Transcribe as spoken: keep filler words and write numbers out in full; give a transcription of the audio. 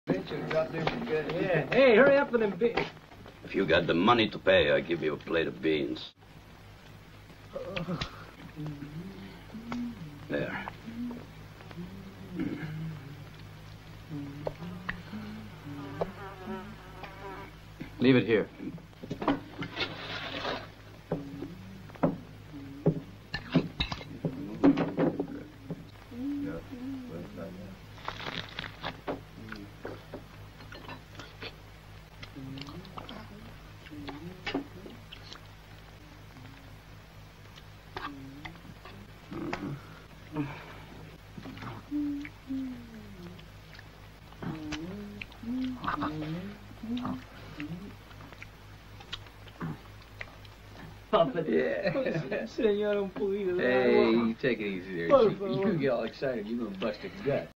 Yeah. Hey, hurry up with them beans. If you got the money to pay, I give you a plate of beans. There. Leave it here. Yeah. Señor, un poquito de Hey, agua. take it easy there. Por You, favor. you get all excited, you're gonna bust a gut.